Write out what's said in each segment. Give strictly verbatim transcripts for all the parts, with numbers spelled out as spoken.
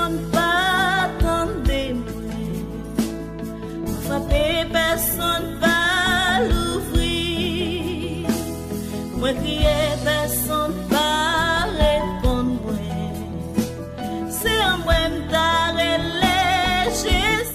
personne pas attendre moi. Frapper, personne pas l'ouvrir. Moi crier, personne pas répondre moi. C'est un moi m't'arrêter Jésus.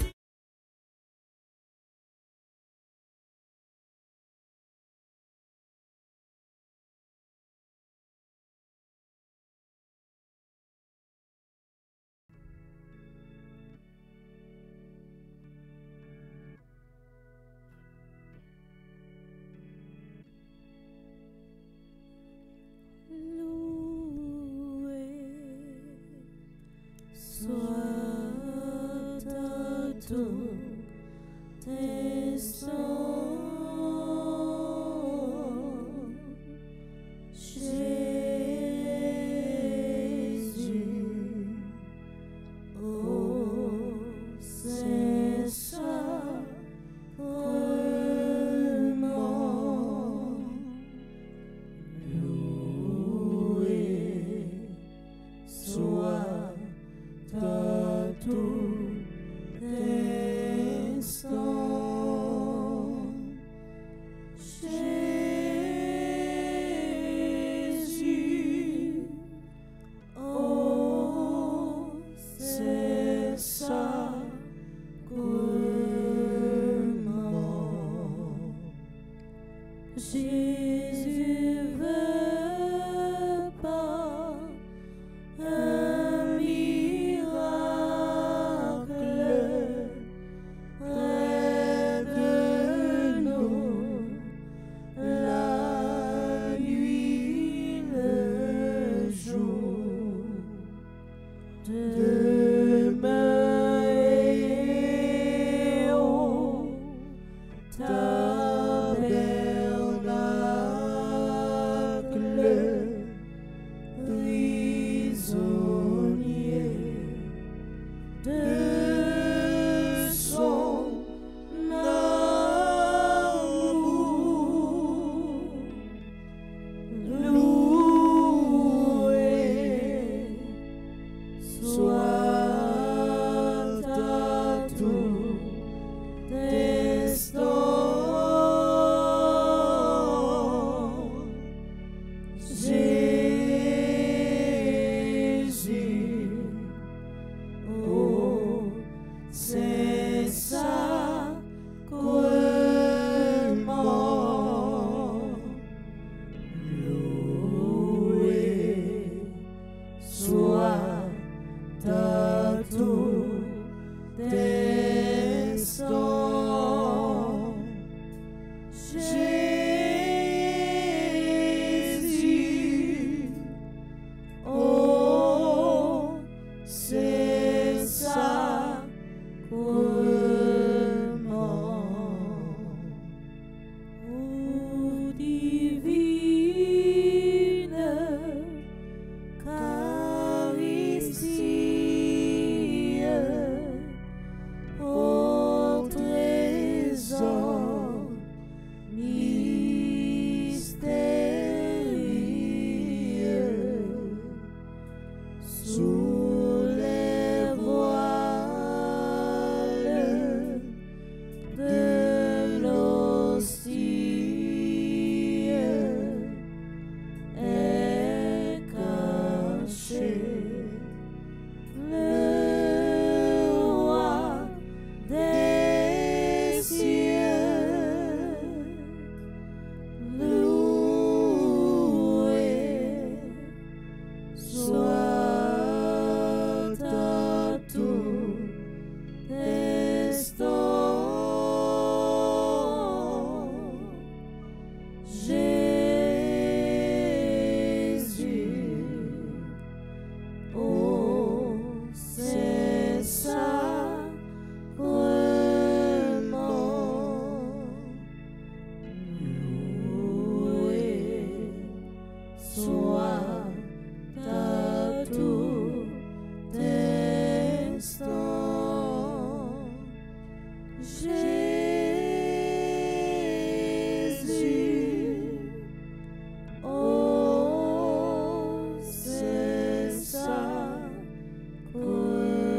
Oh,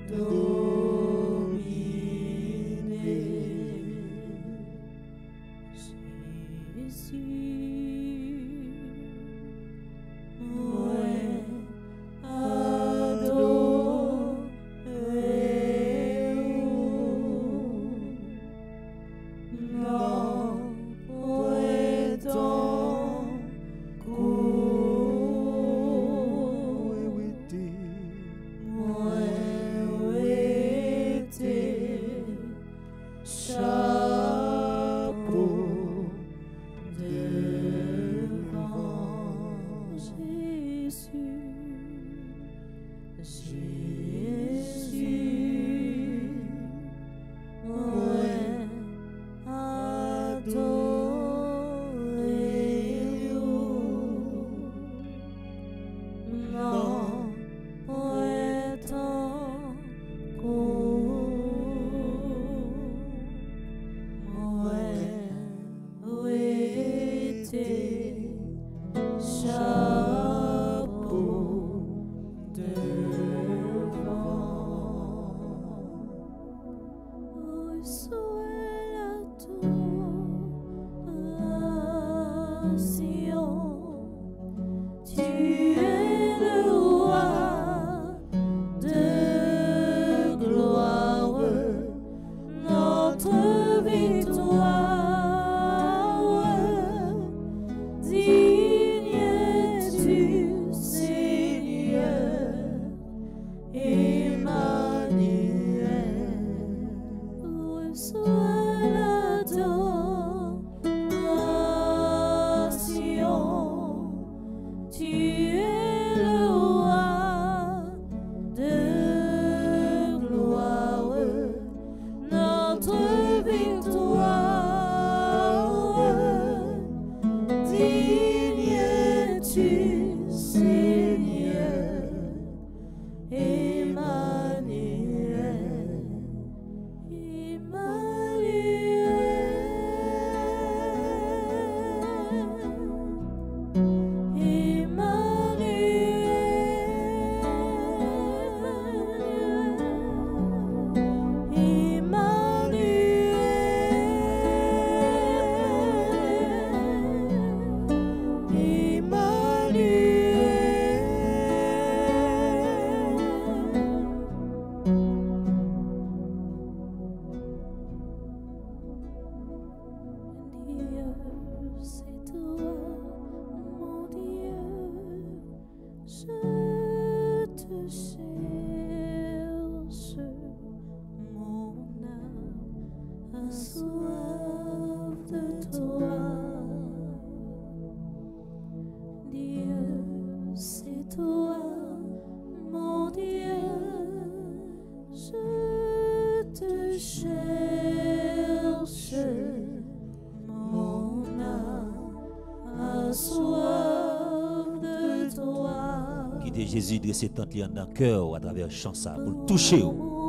Jésus dresse tant li dans cœur à travers chant ça pour toucher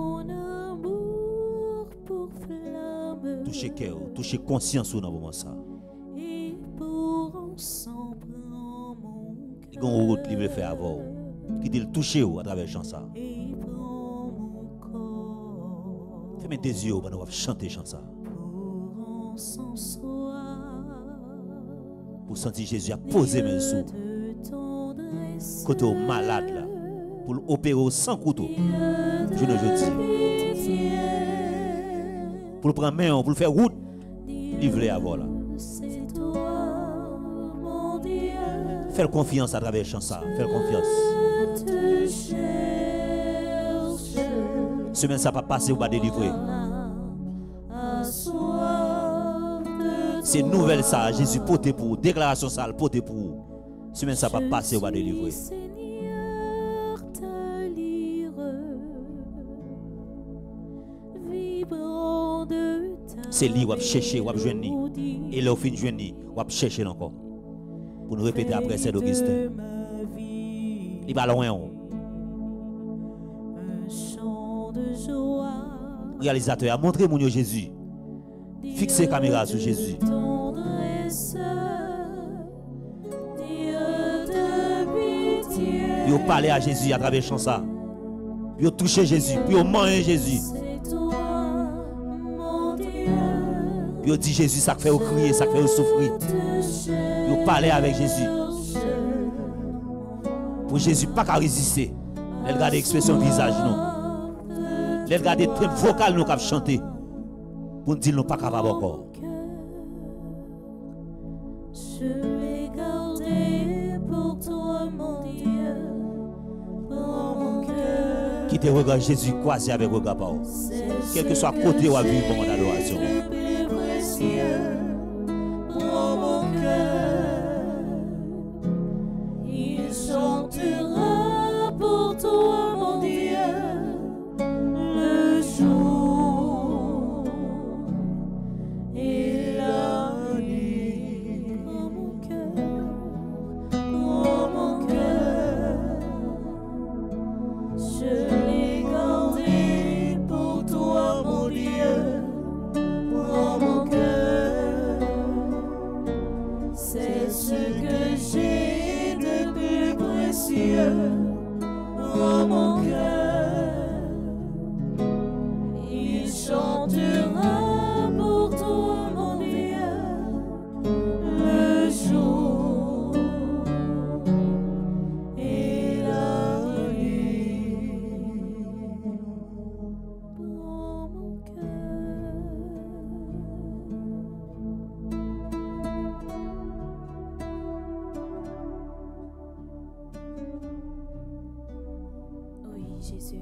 toucher cœur, toucher conscience dans moment ça. Il y a une route qu'il veut faire avant, qui dit le toucher à travers chant ça. Fermez tes yeux pendant que vous chantez chant ça. Pour sentir Jésus a posé mes sous. Côté malade là, pour l'opérer sans couteau, je ne veux dis. Pour le prendre main, pour le faire route, livrer avant là. Faire confiance à travers chant ça, faire confiance. Semaine ça va passer ou va délivrer. C'est nouvelle ça, Jésus poté pour déclaration ça, poté pour. Semaine ça va passer ou va délivrer. C'est lui qui va chercher, qui va joindre. Et là, au fin de joindre, qui va chercher encore. Pour nous répéter après, c'est Augustin. Il va loin. Réalisateur a montré mon Jésus. Fixez la caméra sur Jésus. Il a parlé à Jésus à travers chant ça. Puis toucher Jésus, puis manger Jésus. Puis dit Jésus, ça fait crier, ça fait souffrir. Puis parler avec Jésus. Pour Jésus, pas qu'à résister. Elle regarde l'expression visage, non. Elle regarde le thème vocal, nous qui chanter. Pour nous dire, nous pas capable encore. Je vais garder pour toi, mon Dieu, pour mon cœur. Qui te regarde Jésus croisé avec regard par vous. Quel que soit côté où à vivre mon adoration. Pour mon cœur, il chantera pour toi, mon Dieu, le jour et la nuit. Pour mon cœur, pour mon cœur, je l'ai gardé pour toi, mon Dieu, pour mon cœur. C'est ce que j'ai de plus précieux. Oh mon cœur, il chantera pour toi, mon Dieu, le jour et la nuit. Pour mon cœur. Oui, Jésus,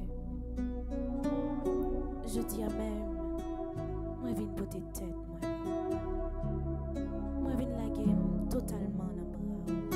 je dis à même, moi viens porter tête, moi. Moi viens la game totalement dans le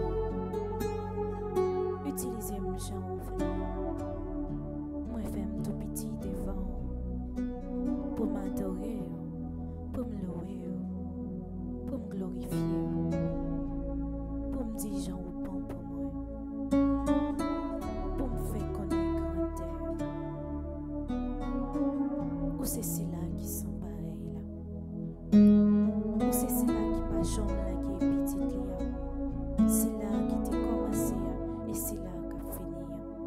bras. Utilisez mon champ, moi fais tout petit devant, pour m'adorer, pour me louer, pour me glorifier, pour me dire j'en au bon pour moi. Pour me faire connaître grandeur. Ou c'est ceux-là qui sont pareils là. Ou c'est ceux-là qui pas chambre là qui est petite là. C'est là qui t'a commencé et c'est là qui a fini.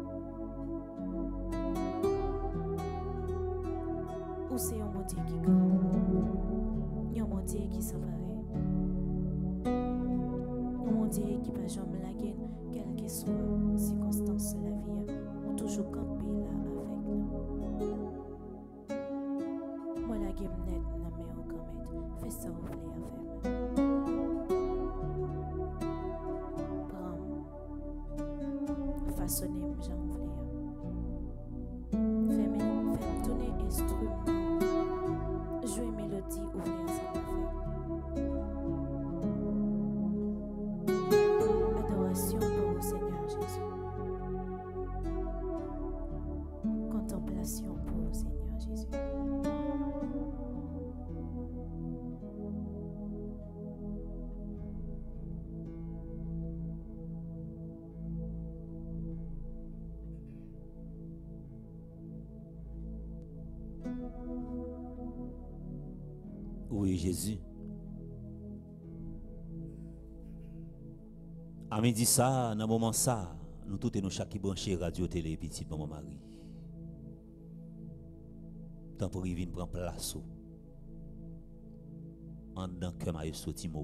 Ou c'est un mon Dieu qui grand. Un mon Dieu qui sont pareils. Un mon Dieu qui pas chambre là qui quelle que soit circonstance de la vie, on toujours campé là avec nous. Moi la game net n'a mais au grand maître, fais ça ou voulez avec moi. Prends, façonnez j'en voulez. Fais-moi, fais-moi tourner instrument, jouer mélodie ou voulez ensemble avec. Adoration pour le Seigneur Jésus. Contemplation pour le Seigneur Jésus. Oui, Jésus. À midi ça, dans le moment ça, nous tous et nous chaque qui branché radio, télé, petit maman Marie. Tant pour y venir prendre place. En dedans que maestro Timo.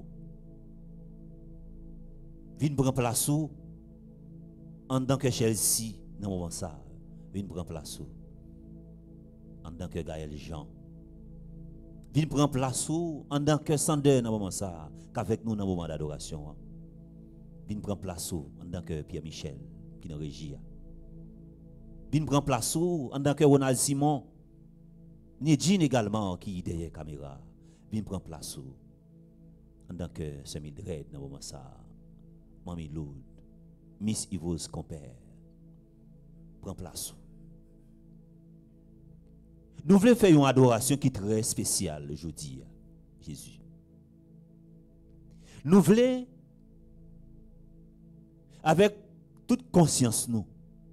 Vin prendre place en dedans que Chelsea dans le moment ça. Vin prendre place en dedans que Gaël Jean. Vin prendre place en dedans que Sander dans le moment ça. Qu'avec nous dans le moment d'adoration. Vin prendre place en tant que Pierre Michel qui est dans la régie. Vin prendre place en tant que Ronald Simon. Nedjine également qui est derrière la caméra. Vin prendre place en tant que Semi Dredd dans le moment ça. Mami Loud, Miss Yvose compère. Prends place. Nous voulons faire une adoration qui est très spéciale aujourd'hui, Jésus. Nous voulons avec toute conscience nous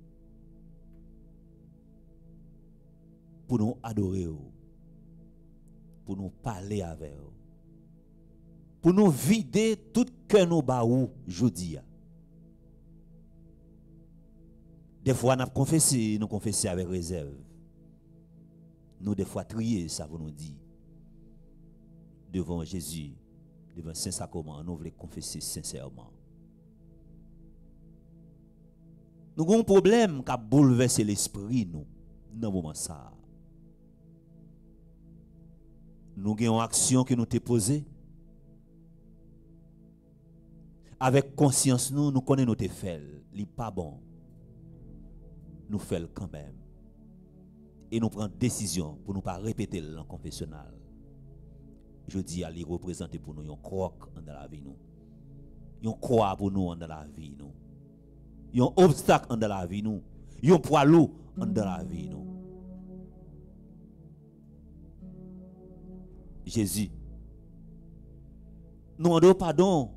pour nous adorer, pour nous parler avec eux, pour nous vider tout que nous baou aujourd'hui. Des fois, nous confessons, nous confessons avec réserve. Nous, des fois, trier, ça vous nous dit. Devant Jésus, devant Saint-Sacrement, nous voulons confesser sincèrement. Nous avons un problème qui a bouleversé l'esprit, nous, dans ce moment ça. Nous avons une action que nous t'ai posée. Avec conscience, nous, nous connaissons nos faits. Ce n'est pas bon. Nous faisons quand même. Et nous prenons décision pour ne pas répéter le confessionnal. Je dis à lui représenter pour nous un croc dans la vie. Nous. Un croix pour nous dans la vie. Nous. Un obstacle dans la vie. Nous. Un poids lourd dans la vie. Nous. Jésus, nous demandons pardon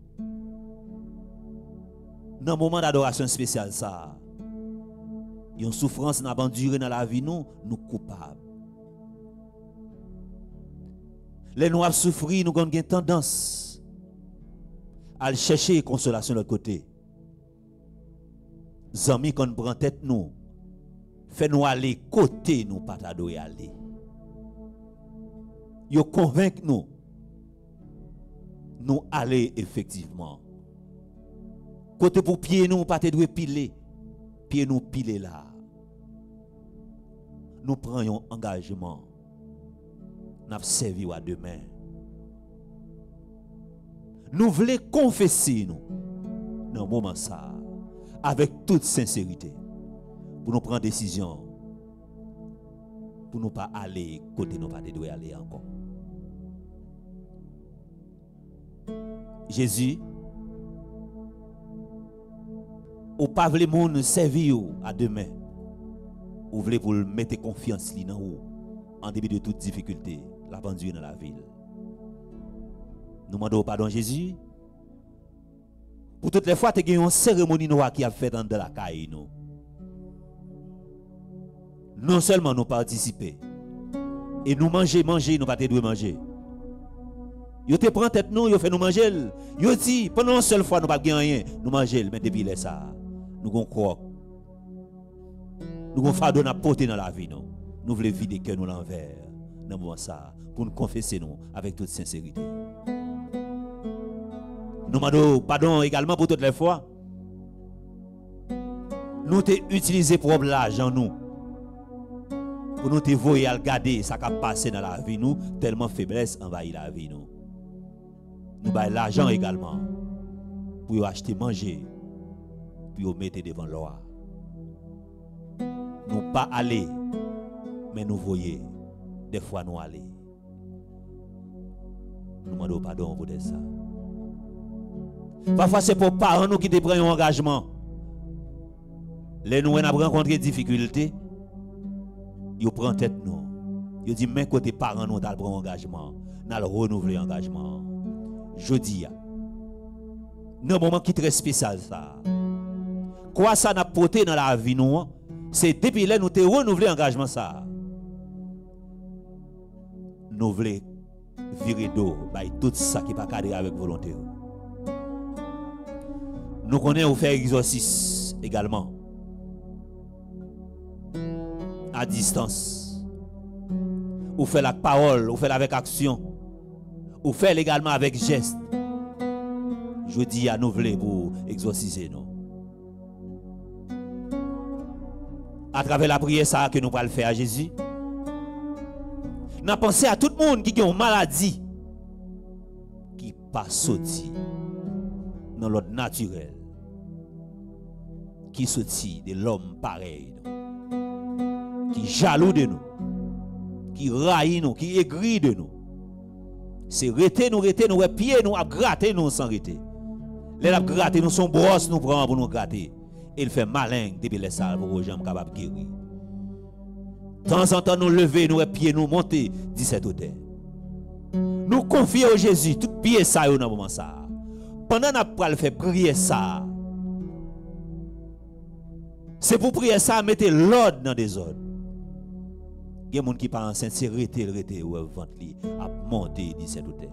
dans le moment d'adoration spéciale. Ça. Une souffrance n'a pas duré dans la vie, nous, nous coupables. Les nous avons souffert, nous avons une tendance à chercher consolation de l'autre côté. Zami qu'on prend tête nous, fait nous aller côté nous pas t'adorer aller. Yo convainc nous, nous aller effectivement. Côté pour pied nous pas te doit piler, pied nous piler là. Nous prenons un engagement. Nous servi à demain. Nous voulons confesser nous dans le moment ça avec toute sincérité pour nous prendre décision pour nous pas aller côté nous pas de aller encore. Jésus ou pas voulez monde servir à demain. Ou voulez pour mettre confiance li dans vous en début de toute difficulté, la pendule dans la ville. Nous demandons pardon Jésus. Pour toutes les fois tu as une cérémonie noire qui a fait dans la caille nous. Non seulement nous participer et nous manger manger nous pas te manger. Yo te prend tête nous, yo fait nous manger. Yo dit pendant une seule fois nous pas gagner rien, nous manger mais depuis là ça nous gon croire. Nous avons fardeau à porter dans la vie. Nous, nous voulons vider que nous l'envers. Dans le moment ça, pour nous confesser nous avec toute sincérité. Nous demandons pardon également pour toutes les fois. Nous t'ai utilisé pour l'argent nous. Pour nous te voir à regarder ce qui a passé dans la vie nous, tellement faiblesse envahit la vie nous. Nous avons l'argent également pour acheter manger, pour mettre devant l'or. Nous pas aller, mais nous voyons, des fois nous aller. Nous demandons pardon pour ça. Parfois c'est pour parents nous qui te prennent un engagement. Les nous avons rencontré des difficultés, ils prennent tête nous. Ils disent mais côté parents nous avons pris un engagement, nous allons renouveler l'engagement. Je dis, dans un moment qui est très spécial ça. Quoi ça n'a porté dans la vie nous? C'est depuis là nous te renouveler l'engagement ça. Nous voulons virer d'eau, tout ça qui n'est pas cadré avec volonté. Nous connaissons faire exorcisme également. À distance. Ou faire la parole, ou faire avec action. Ou faire également avec geste. Je dis à nous voulons pour exorciser nous. À travers la prière ça que nous allons faire à Jésus. Nous avons pensé à tout le monde qui a une maladie qui pas sorti dans l'ordre naturel, qui sorti de l'homme pareil, qui jaloux de nous, qui raille nous, qui aigrit de nous. C'est rester nous, rester nous, pieds nous, à gratter nous sans rester. Les a gratter nous, son brosse nous prend pour nous gratter. Il fait malin depuis les salles pour que les gens soient capables de guérir. De temps en temps, nous lever, nous pieds, nous monter dix-sept hauteur. Nous confier au Jésus, tout pied ça dans le moment ça. Pendant que nous faire prier ça, c'est pour prier ça, mettre l'ordre dans des ordres. Il y a des gens qui parlent en sincérité, rete ou ventre à monter dix-sept hauteur.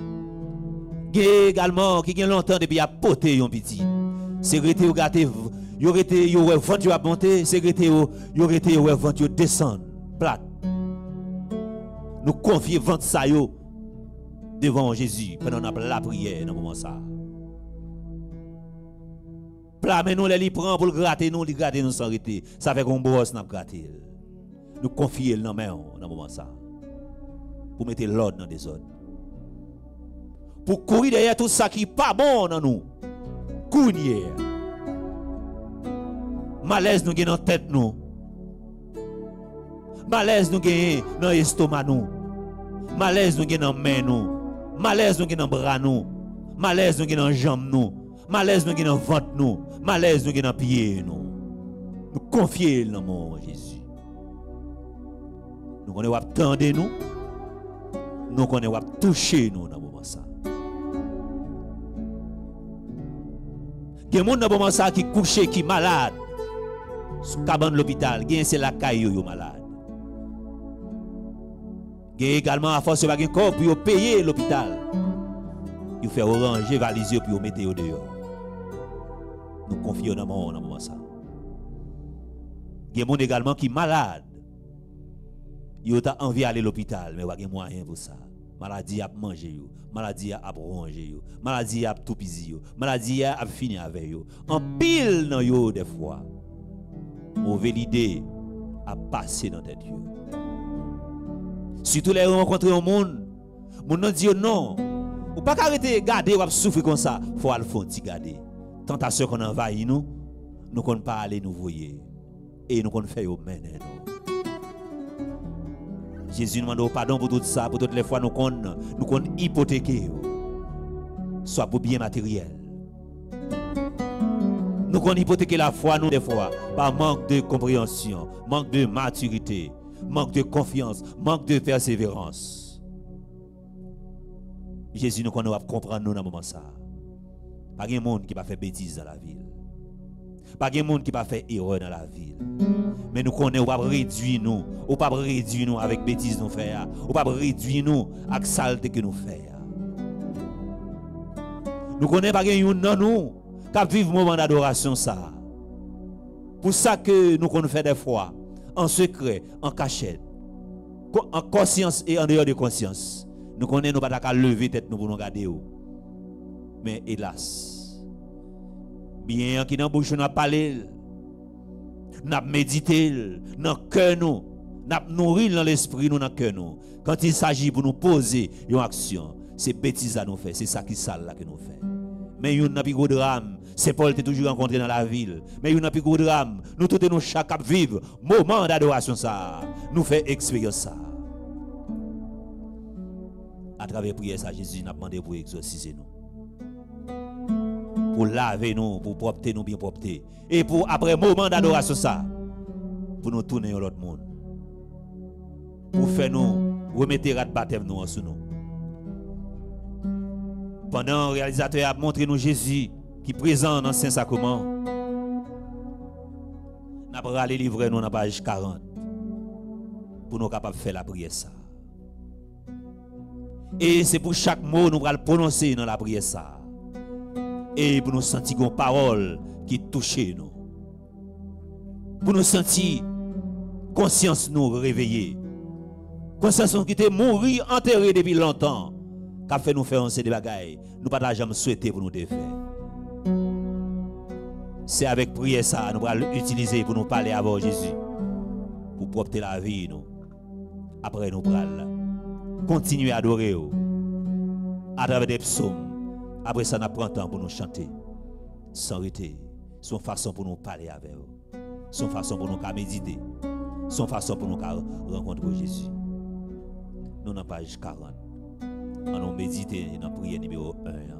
Il y a également qui ont longtemps depuis à porter un petit. C'est rete ou gâter Yo été yo ouais vent yo a monter, sécurité yo yo été ouais vent yo descendre plate. Nous confier vent ça yo devant Jésus pendant la prière dans moment ça. Plat mais nous les prend pour le gratter nous, li gratter nous sans arrêter. Ça fait qu'on bosse n'a gratter. Nous confier dans main dans moment ça. Pour mettre l'ordre dans des ordres. Pour courir derrière tout ça qui n'est pas bon dans nous. Courir. Malaise nous gagne dans tête nous. Malaise nous gagne dans l'estomac nous. Malaise nous gagne dans main nous. Malaise nous gagne dans bras nous. Malaise nous gagne dans jambe nous. Malaise nous gagne dans ventre nous. Malaise nous gagne dans pied nous. Nous confier dans mon Jésus. Nous connaissons attendre nous. Nous connaissons toucher nous dans moment ça. Il y a des gens dans moment ça qui couché qui malade. Sous cabane de l'hôpital, c'est la caillou yo malade. Il y a également à force de corps pour payer l'hôpital. Il fait ranger valise pour mettre au dehors. Nous confions dans mon moment ça. Il y a des gens également qui malade. Il a envie d'aller à l'hôpital, mais il y a moyen pour ça. Maladie a mangé, maladie a rongé, maladie a tout pisé, maladie a fini avec yo. En pile dans yo des fois. Mauvaise idée a passé dans tête yo. Surtout les rencontrer au monde, mon nom dit non. Ou pas arrêter garder ou souffrir comme ça, faut aller faire ti garder. Tentation qu'on envahit nous, nous qu'on pas aller nous voyer et nous qu'on fait yo mener nous. Jésus nous demande pardon pour tout ça, pour toutes les fois nous qu'on nous qu'on hypothéquer soit pour bien matériel. Nous qu'on hypothéquer la foi nous des fois par manque de compréhension, manque de maturité, manque de confiance, manque de persévérance. Jésus nous qu'on va comprendre nous dans moment ça. Pas de monde qui va faire bêtise dans la ville. Pas de monde qui va faire erreur dans la ville. Mais nous connaissons, on va réduire nous, on va réduire nous avec bêtises nous faire, on va réduire nous avec saleté que nous faisons. Nous connaissons pas de monde dans nous qui vivent moment d'adoration ça. Pour ça que nous connaissons faire des fois en secret, en cachette, en conscience et en dehors de conscience. Nous connaissons nous pas lever tête nous pour nous regarder. Mais hélas, bien qui dans bouche n'a parlé, n'a médité dans cœur nous, n'a nourri dans l'esprit nous dans cœur nous. Quand il s'agit pour nous poser une action, c'est bêtise à nous faire, c'est ça qui sale là que nous fait. Mais il y a un gros drame, c'est Paul qui est toujours rencontré dans la ville. Mais il y a un gros drame, nous tous nous chaque vivre moment d'adoration ça, nous fait expérience ça. À travers prière ça, Jésus n'a demandé pour exorciser nous. Pour laver nous, pour propter nous bien propter. Et pour après moment d'adoration ça, pour nous tourner à l'autre monde. Pour faire nous remettre rat baptême nous en sous nous. Pendant le réalisateur a montré nous Jésus qui est présent dans le Saint-Sacrement, nous avons aller livrer nous dans la page quarante pour nous capables de faire la prière ça. Et c'est pour chaque mot nous allons prononcer dans la prière ça. Et pour nous sentir une parole qui touche nous. Pour nous sentir conscience nous réveiller. Conscience qui était mourir, enterré depuis longtemps. Qu'a fait nous faire un des bagailles. Nous pas jamais souhaité pour nous défaire. C'est avec prière ça nous allons utiliser pour nous parler avant Jésus. Pour propter la vie nous. Après nous allons continuer à adorer à travers des psaumes. Après ça, nous prenons temps pour nous chanter. Sans arrêter. Son façon pour nous parler avec eux. Son façon pour nous méditer. Son façon pour nous rencontrer Jésus. Nous dans page quarante. On nous méditer dans la prière numéro un.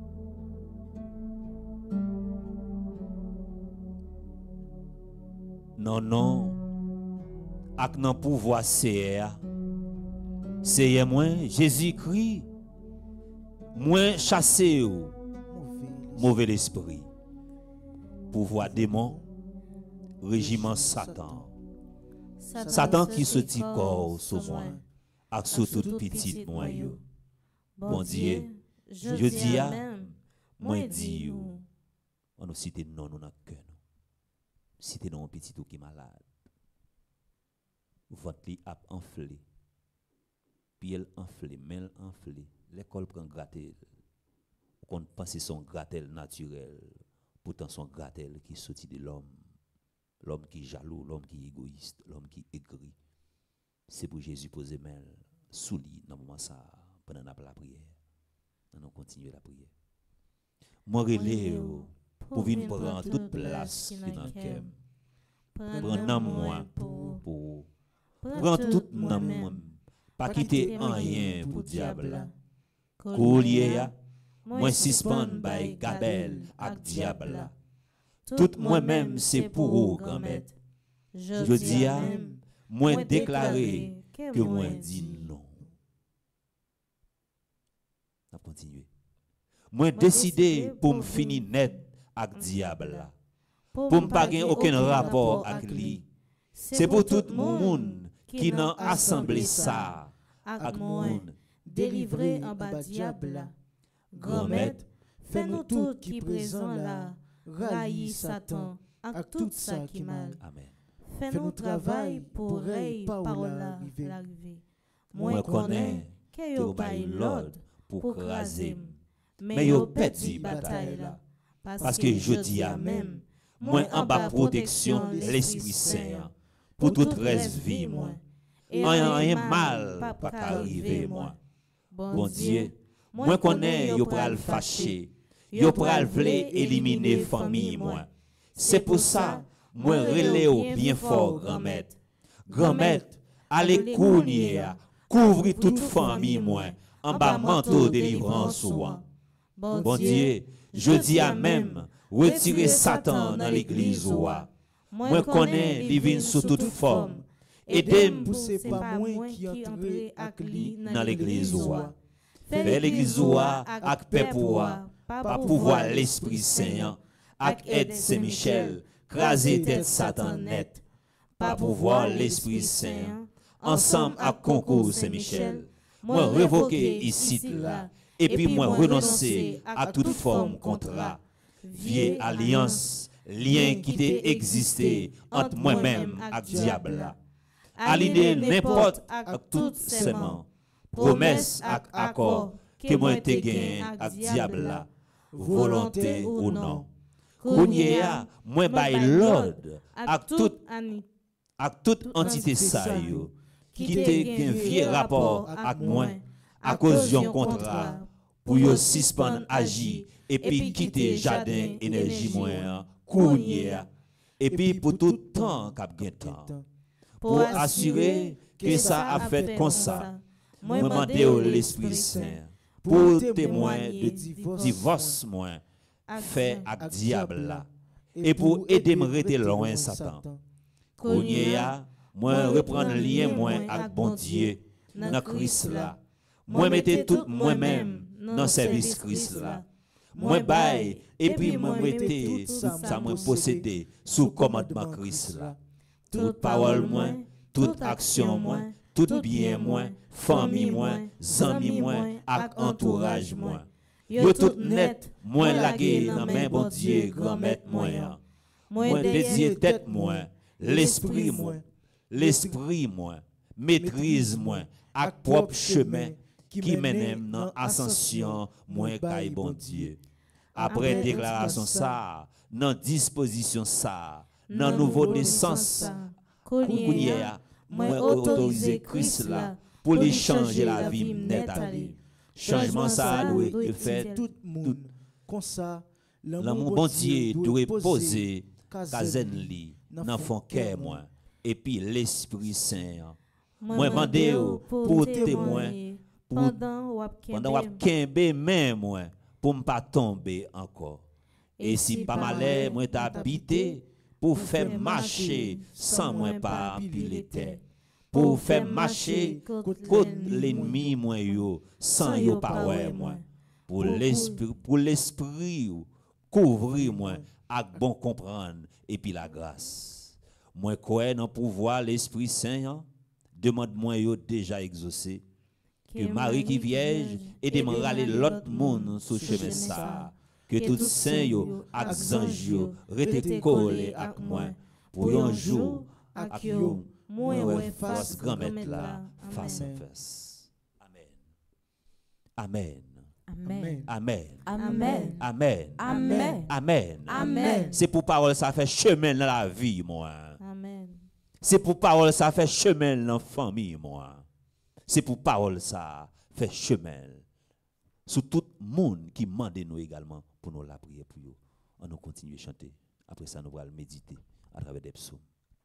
Non, non. Avec notre pouvoir, c'est c'est moi, Jésus-Christ. Moins chasser ou mauvais esprit, pouvoir démon, régiment Satan. Satan, Satan qui se dit corps sous moi, avec sous toute petite moi yo. Bon Dieu, je dis à moi dis on nous cite non nous n'a cœur. si tu es un petit ou qui est malade, votre lit a enflé, puis elle enflé, mais elle enflé, l'école prend grattel, qu'on pense son grattel naturel, pourtant son grattel qui sorti de l'homme, l'homme qui est jaloux, l'homme qui est égoïste, l'homme qui est aigri. C'est pour Jésus poser main sous lit dans le moment ça, pendant la prière. On continue la prière. Moi, relais pour venir prendre toute place qui dans le cœur. Prends moi pour prendre tout dans moi. Pas quitter rien pour diable. Collier, moi suspend by Gabel ak diable. Tout moi-même c'est pour vous grand-maître. Je dis à moi déclarer que moi dit non. On continue. Moi décidé pour me finir net avec diable. Pour me pas gagner aucun rapport avec lui. C'est pour tout le monde qui n'a assemblé ça avec monde délivré en bas diable. Grand-maître, fais-nous tout qui présent là, raillit Satan avec tout ça qui mal. Amen. Fais-nous travail pour rey parole l'arrivée. Moi connais que yo bail l'ordre pour craser, mais yo perdu bataille là. Parce que je dis à même, moi en bas protection l'Esprit Saint pour toute reste vie moi. Et rien mal pas arriver moi. Bon Dieu, moi connais yo pral fâché, yo pral vle éliminer famille moi. C'est pour ça moi relève bien fort grand-maître. Grand-maître, allez couvrir, couvrir toute famille moi en bas manteau délivrance moi. Bon Dieu, je dis à même retirer Satan dans l'église ouah. Moi connais li vinn sous toute forme. Aidez-moi c'est pas moi qui entre dans l'église ouah. Fais l'église ouah avec paix pour pas pouvoir l'Esprit Saint avec aide Saint-Michel, craser tête Satan net. Pas pouvoir l'Esprit Saint ensemble à concours Saint-Michel. Moi révoquer ici là et puis moi renoncer à toute forme contrat. Vieille alliance, lien qui t'est existé entre moi-même et diable. Aligner n'importe avec tout seulement. Promesse et accord que moi t'ai gagné avec diable. Volonté ou non. Kounyea, moi bail l'ordre avec toute avec toute entité ça yo qui t'ai un vieux rapport avec moi à cause d'un contrat pour yo suspendre agir et puis quitter jardin énergie moins Kounyea et puis pour tout temps cap gain temps pour assurer que ça a fait comme ça moi demander au l'Esprit Saint pour témoin de divorce moi fait avec diable là et pour aider me rester loin Satan. Kounyea, moi reprendre lien moi avec bon Dieu dans Christ là. Moi mettez tout moi-même dans service Christ là. Moi bail et puis moi mettez ça moi posséder sous commandement Christ là. Toute parole moi, toute action moi, tout bien moi, famille moi, amis moi, ak entourage moi. Yo tout net, moi lagué dans main bon Dieu, grand-maître moi. Moi dédié tête moi, l'esprit moi, l'esprit moi, maîtrise moi, ak propre chemin qui mène dans ascension moi kay bon Dieu. Après déclaration ça, dans disposition ça, dans nouveau naissance, Kounyea, moi autoriser Christ là pour lui changer la vie net à lui. Changement ça doit être fait tout monde comme ça. L'amour bon Dieu doit poser kazen li dans fond cœur moi et puis l'Esprit Saint. Moi mandé pour témoin pendant wap kembe même moi pour ne pas tomber encore. Et si pas malheur moi t'habité pour faire marcher sans moi pas piler terre. Pour faire marcher contre l'ennemi moi yo sans yo pas ouais moi pour l'esprit pour l'esprit couvrir moi avec bon comprendre et puis la grâce moi crois dans pouvoir l'Esprit Saint demande moi yo déjà exaucé que Marie qui vierge et de râler l'autre monde sur chemin ça que tout saint yo ak ange yo rete collé avec moi pour un jour ak yo yo moi moi ouais ouais face face grand grand maître là là. face à Amen. face. Amen. Amen. Amen. Amen. Amen. Amen. Amen. Amen. C'est pour parole ça fait chemin dans la vie moi. Amen. C'est pour parole ça fait chemin dans la famille moi. C'est pour parole ça fait chemin sur tout le monde qui demande nous également pour nous la prier pour eux. On nous continue à chanter. Après ça nous allons méditer à travers des psaumes.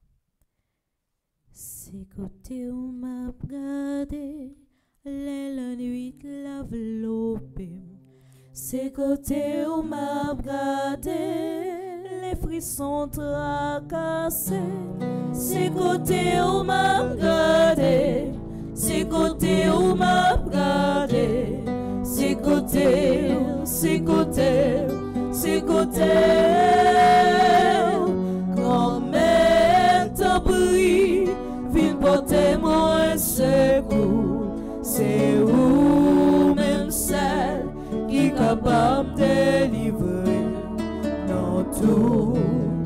C'est côté où m'a regardé, les la nuit l'enveloppé. C'est côté où m'a regardé, les frissons tracassés. C'est côté où m'a regardé, c'est côté où m'a regardé. C'est côté, c'est côté, c'est côté. Grand-mère t'a pris, viens porter mon secours. C'est vous même celle qui est capable de délivrer dans tout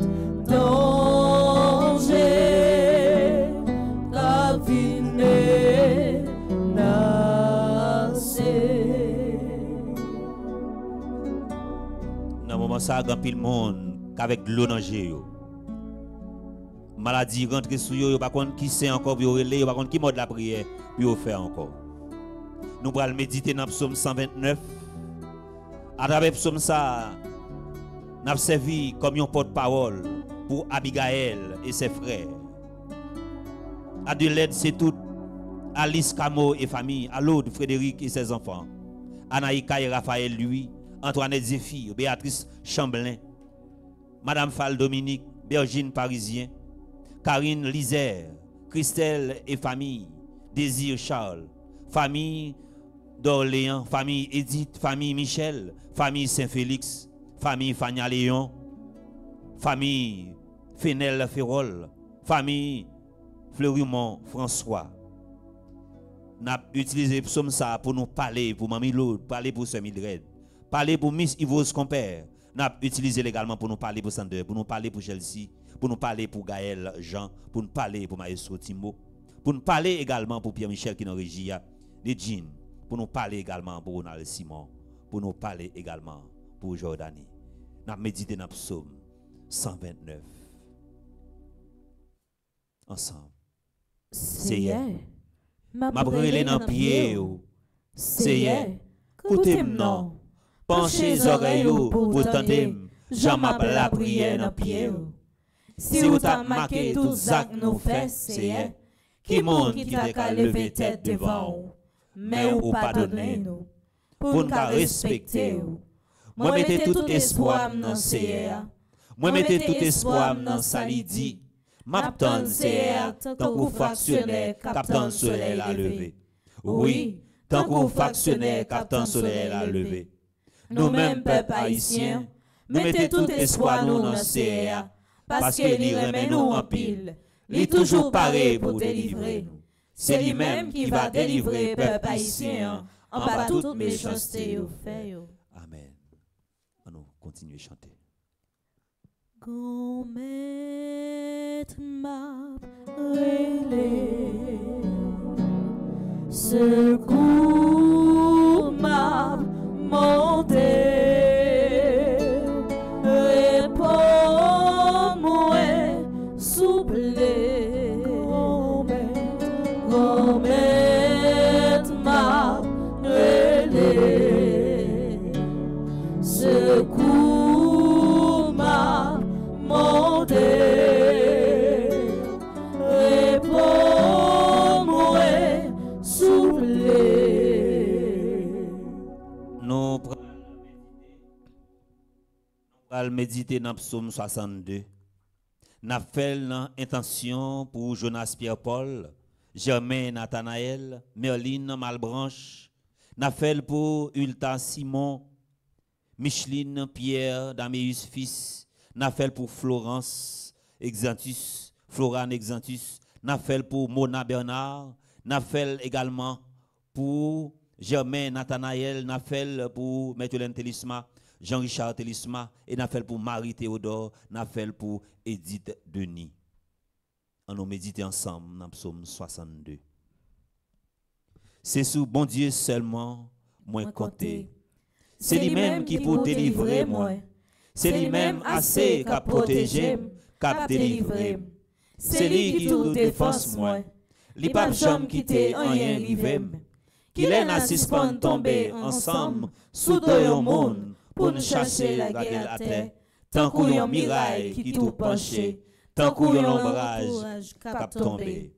danger. Qu'a vine nascer. Dans moment ça grand pile monde qu'avec de l'eau dans yo. Maladie rentre sur yo, pas contre qui c'est encore pour relé, pas contre qui mode la prière pour faire encore. Nous allons méditer dans psaume cent vingt-neuf. À travers psaume ça, nous avons servi comme un porte-parole pour Abigail et ses frères. Adelaide, c'est tout. Alice Camo et famille. Alaude, Frédéric et ses enfants. Anaïka et Raphaël, lui. Antoinette Zéphir, Béatrice Chamblin. Madame Fall Dominique, Bergine Parisien. Karine Lisère, Christelle et famille. Désir Charles. Famille d'Orléans, famille Edith, famille Michel, famille Saint-Félix, famille Fania Léon, famille Fénel Ferrol, famille Fleurimont François. Nous avons utilisé psaume ça pour nous parler, pour Mamie Loud, parler pour Sœur Mildred, parler pour Miss Yvose Compère. Nous avons utilisé également pour nous parler pour Sander, pour nous parler pour Chelsea, pour nous parler pour Gaël Jean, pour nous parler pour Maestro Timo, pour nous parler également pour Pierre-Michel qui est dans la régie, de Jean, pour nous parler également pour Ronald Simon, pour nous parler également pour Jordanie. Nous avons médité dans le psaume cent vingt-neuf. Ensemble. C'est m'a brûlé dans pied. C'est écoutez-moi non. Penchez les oreilles pour tenter. J'en m'appelle la prière dans pied. Si vous avez marqué tout ça que nous faisons, c'est qui monde qui t'a qu'à lever tête devant. Mais ou pardonnez nous pour nous respecter. Moi mettez tout espoir dans C R. Moi mettez tout espoir dans Salidi. M'attend C R tant qu'au factionnaire capitaine soleil a levé. Oui, tant qu'au factionnaire capitaine soleil a levé. Nous-mêmes peuple haïtien, mettez tout espoir nous dans C R parce que il remet nous en pile. Il est toujours pareil pour délivrer nous. C'est lui-même qui va délivrer le peuple haïtien en bas de toute méchanceté. Amen. On continue à chanter. Grand maître m'a relé, secours m'a monté, réponds-moi souple. Grand maître m'a relé, secours m'a monté, réponds-moi souple. Nous allons méditer dans le psaume soixante-deux. Nous avons fait l'intention pour Jonas Pierre-Paul, Germain Nathanaël, Merline Malbranche. Nous avons fait pour Ulta Simon, Micheline Pierre, Daméus fils. Nous avons fait pour Florence Exantus, Florane Exantus. Nous avons fait pour Mona Bernard. Nous avons fait également pour Germain Nathanaël. Nous avons fait pour Maître Télisma, Jean-Richard Télisma, et n'a fait pour Marie Théodore, n'a fait pour Edith Denis. On nous médite ensemble dans Psaume soixante-deux. C'est sous bon Dieu seulement, moi compté. C'est lui-même qui pour délivrer moi. C'est lui-même assez qu'a protégé, qu'a délivré. C'est lui qui tout défense moi. Li pas jamais quitté en rien rivé. Qu'il est n'a suspend tomber ensemble sous deux monde pour nous chercher la guerre à terre. Tant qu'on y a miraille qui tout penché, tant qu'on y a l'ombrage cap tombé.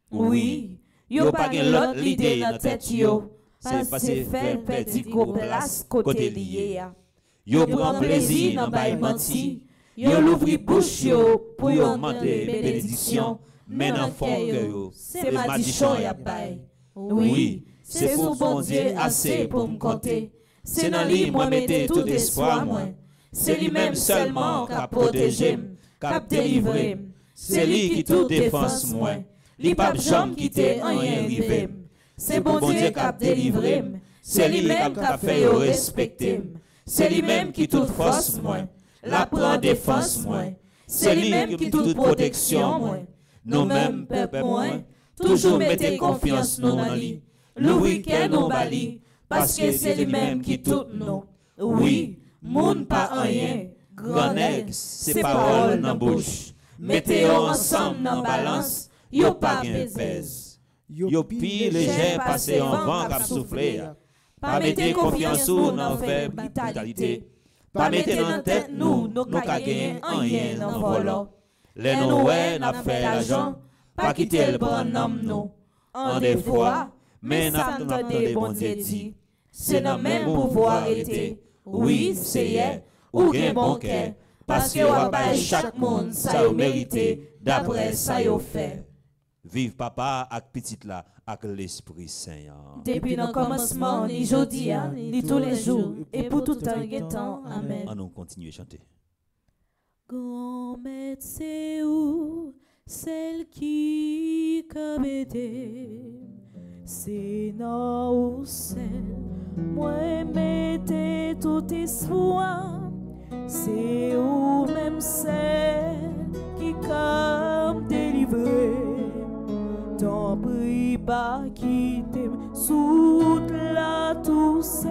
Oui, yo pas gen l'autre l'idée dans tête yo. C'est passé faire petit gros place côté lié. Yo prend plaisir dans bail menti. Yo l'ouvri bouche yo pour yo demander bénédiction. Mais dans fond yo, c'est madichon y a bail. Oui, c'est pour bon Dieu assez pour me compter. C'est dans lui moi mettez tout espoir moi. C'est lui-même seulement qui a protégé, qui a délivré. C'est lui qui tout défense moi. Li pas jamais quitté en rien rivé. C'est bon Dieu qui a délivré. C'est lui-même qui a fait respecter. C'est lui-même qui toute force moi. La prend défense moi. C'est lui-même qui toute protection moi. Nous-mêmes peuple moi. Toujours mettez confiance nous dans lui. Le week-end nous bali. Parce que c'est lui-même qui tout nous. Oui, moun pas rien. Grand nègre, c'est parole dans bouche. Mettez-vous ensemble dans balance. Yo pas gen pèse. Yo pi léger passé en vent cap souffler. Pas mettez confiance ou dans faible vitalité. Pas mettez dans tête nous nous ka gen rien dans volant. Les nous ouais n'a fait l'argent, pas quitter le bon homme nous. En des fois, mais n'a entendu bon Dieu dit, c'est dans même pouvoir été. Oui, c'est hier ou gen bon cœur parce que wa ba chaque monde ça yo mérité d'après ça yo fait. Vive papa ak petite là ak l'Esprit Saint. Depuis le commencement, ni jodi, ni tous les jours, et pour tout temps et temps. Amen. On nous continue à chanter. Grand maître, c'est où celle qui comme aidé, c'est non ou celle, moi mettez tout espoir, c'est où même celle qui comme délivré. T'en prie pas quitter sous la toucelle.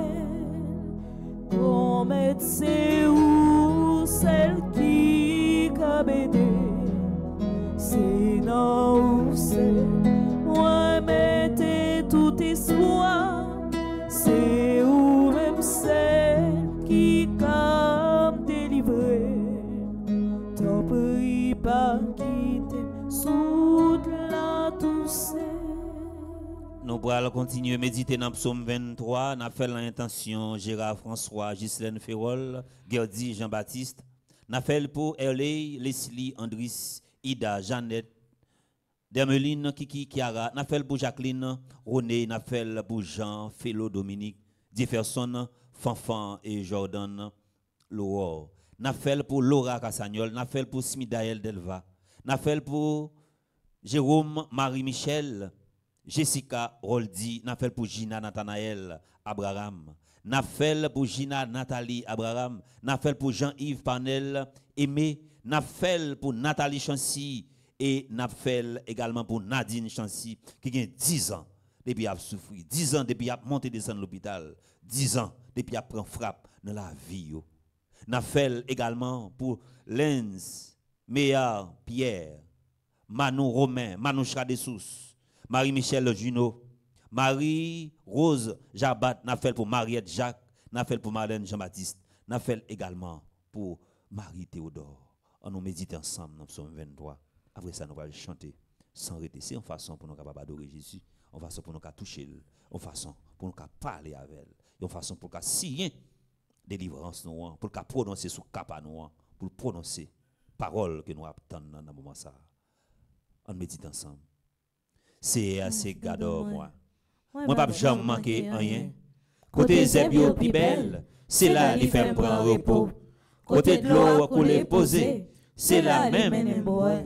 Promettre c'est où celle qui a aidé. C'est non où c'est. Moi mettez tout espoir. C'est où même celle qui a délivré. T'en prie pas quitter sous la toucelle. Nous pourrons continuer à méditer dans le psaume vingt-trois. Nous avons fait l'intention Gérard François, Ghislaine Ferrol, Gerdy Jean-Baptiste. Nous avons fait pour Erley, Leslie, Andris, Ida, Jeannette, Dermeline, Kiki, Kiara. Nous avons fait pour Jacqueline, René. Nous avons fait pour Jean, Félo, Dominique, Jefferson, Fanfan et Jordan, Laurent. Nous avons fait pour Laura Cassagnol. Nous avons fait pour Smidaël Delva. Nous avons fait pour Jérôme, Marie-Michel, Jessica Roldi, n'a fait pour Gina Nathanaël Abraham, n'a fait pour Gina Nathalie Abraham, n'a fait pour Jean-Yves Panel Aimé, n'a fait pour Nathalie Chancy et n'a fait également pour Nadine Chancy qui a dix ans depuis qu'elle a souffert, dix ans depuis qu'elle a monté des à l'hôpital, dix ans depuis qu'elle a pris frappe dans la vie. N'a fait également pour Lenz, Méa Pierre, Manon Romain, Manon Chadessous, Marie-Michel Juno, Marie-Rose Jabat, n'a fait pour Mariette Jacques, n'a fait pour Marlène Jean-Baptiste, n'a fait également pour Marie Théodore. On nous médite ensemble dans le psaume vingt-trois. Après ça, nous allons chanter sans arrêter. C'est une façon pour nous capables d'adorer Jésus, une façon pour nous toucher, une façon pour nous parler avec elle, une façon pour nous signer délivrance, nous, pour nous prononcer sous capa, nous, pour prononcer parole que nous attendons dans le moment ça. On médite ensemble. C'est assez gado moi. Moi pas jamais manquer rien. Côté zébio plus belle, c'est là il fait prendre repos. Côté de l'eau couler posé, c'est là même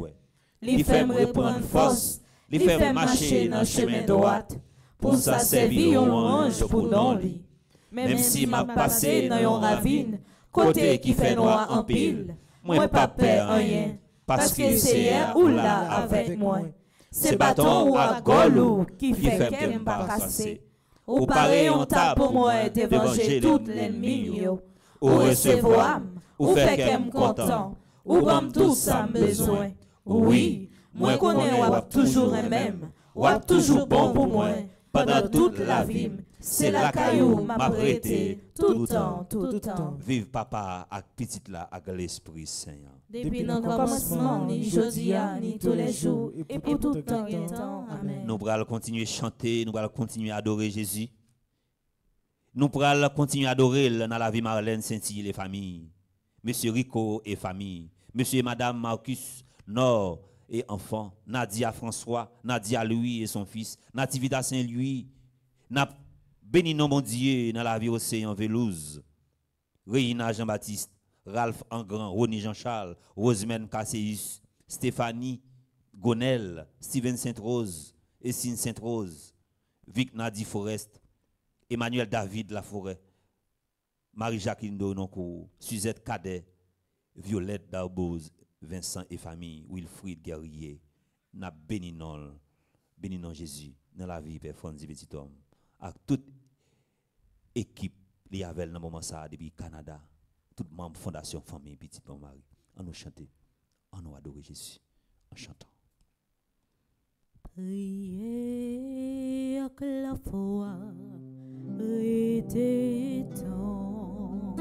il fait reprendre force, il fait marcher dans chemin droit. Pour ça servir un ange pour non lui. Même si m'a passé dans une ravine, côté qui fait noir en pile, moi pas peur rien, parce que c'est hier ou là avec moi. C'est bâton ou à golou qui fait qu'elle pas casser. Ou pareil on tape pour moi de venger toutes les millions. Ou recevoir, ou fait qu'elle me content, ou comme tout ça besoin. Oui, moi connais ou toujours un même, ou toujours bon pour moi, pendant toute la vie. C'est la caillou m'a prêté tout le temps, tout le temps. Vive papa avec petite là avec l'Esprit Saint. Depuis notre commencement, ni jeudi, ni tous les jours, et pour tout le temps et temps. Amen. Nous allons continuer à chanter, nous allons continuer à adorer Jésus. Nous allons continuer à adorer dans la vie Marlène Saint-Yves les familles. Monsieur Rico et famille. Monsieur et Madame Marcus Nord et enfants. Nadia François, Nadia Louis et son fils. Nativita Saint-Louis. Béni non mon Dieu dans la vie Océan Vélouse. Réina Jean-Baptiste, Ralph Engrand, Ronnie Jean-Charles, Rosemène Casséus, Stéphanie Gonel, Steven Sainte-Rose, Essine Sainte-Rose, Vic Nadi Forest, Emmanuel David Laforêt, Marie-Jacqueline Dononcourt, Suzette Cadet, Violette Darboz, Vincent et famille, Wilfried Guerrier, n'a béni non, béni non Jésus dans la vie Père Franzi petit homme, avec toute équipe li avec dans moment ça depuis Canada, tout membre fondation famille petit bon mari, on nous chanter, on nous adorer Jésus en chantant. Priez avec la foi, était temps.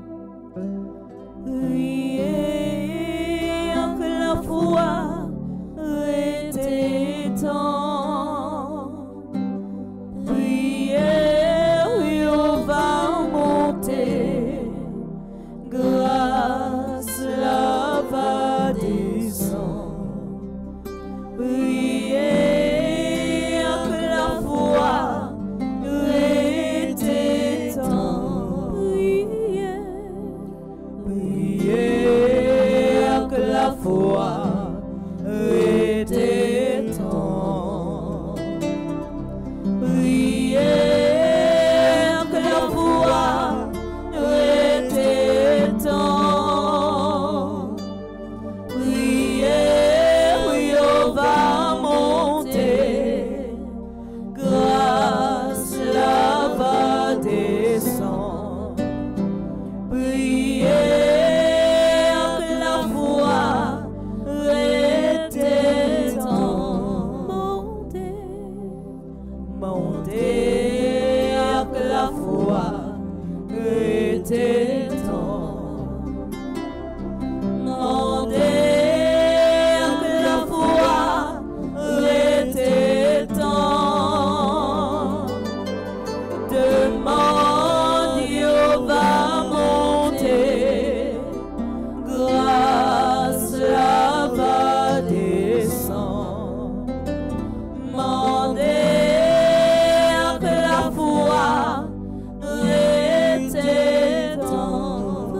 Priez avec la foi, était temps. Priez, on va monter, grâce la va descendre. Priez avec la foi, était temps. Priez, priez avec la foi, était temps. Priez avec la foi, était temps. Priez, oui, on va monter, grâce la va descendre. Priez avec la foi, était temps. Montez, montez avec la foi, était temps. Montez avec la foi, était temps. Demande, Dieu va monter, grâce la va descendre. Mandez avec la foi, était temps.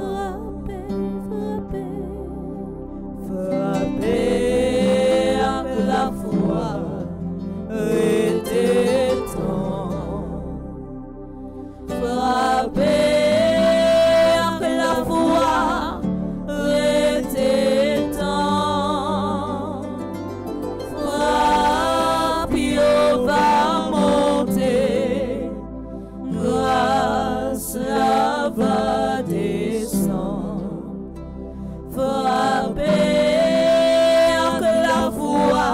Frappez, frappez, frappez avec la foi, était temps. Frappez avec la foi, était temps. Frappez, on va monter, grâce la va descendre. Frappez avec la foi,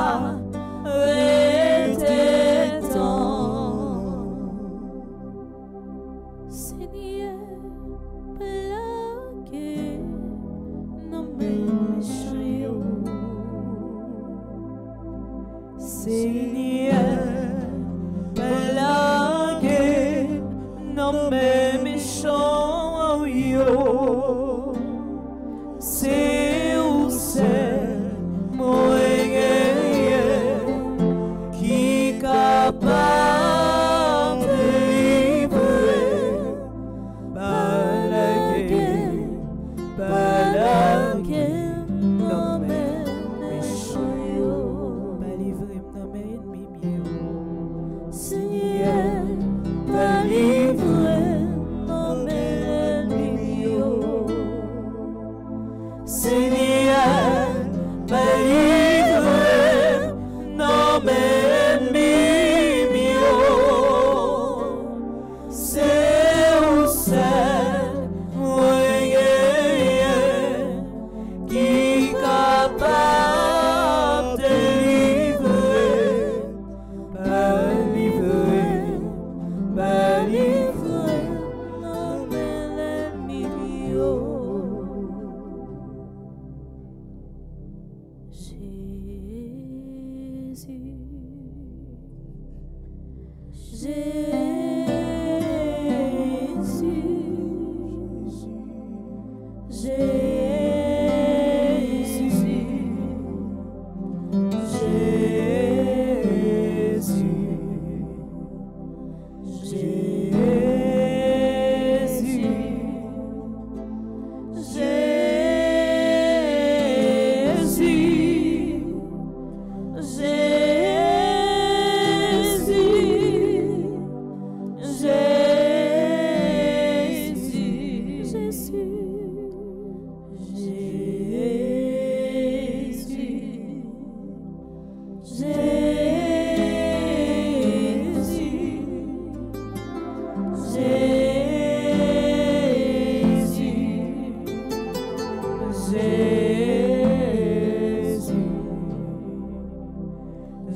était temps. Seigneur, plaquez nos méchants. Seigneur, plaquez nos méchants. Yo, c'est où c'est mon qui capable de livrer. Plaquez, plaquez nos méchants. Pas livrer nos ennemis. Seigneur, pas livrer nos ennemis.